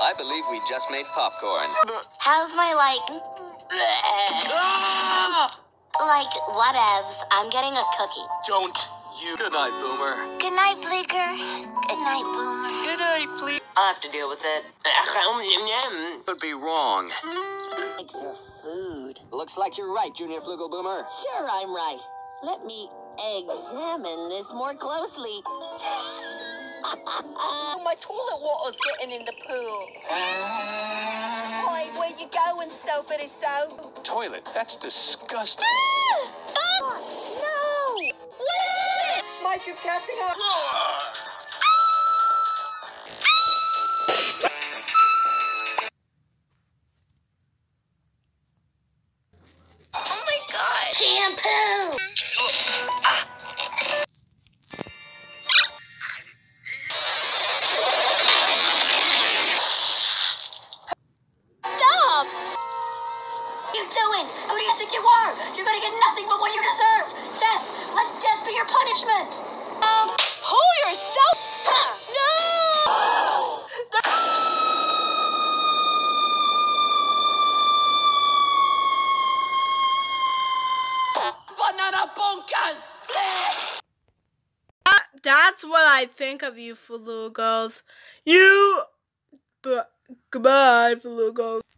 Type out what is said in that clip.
I believe we just made popcorn. How's my, like, whatevs. I'm getting a cookie. Don't you. Good night, Boomer. Good night, Bleaker. Good night, Boomer. Good night, please. I'll have to deal with it. Could be wrong. Thanks for food. Looks like you're right, Junior Flugel Boomer. Sure, I'm right. Let me examine this more closely. My toilet water's getting in the pool. Hi, where you going, soapity soap? Toilet? That's disgusting. No! Mike is catching up. Oh my god! Shampoo! Stop! What are you doing? Who do you think you are? You're gonna get nothing but what you deserve! Death! Let death be your punishment! Pull yourself! No! Banana bunkers! That's what I think of you, floogals. Goodbye, floogals.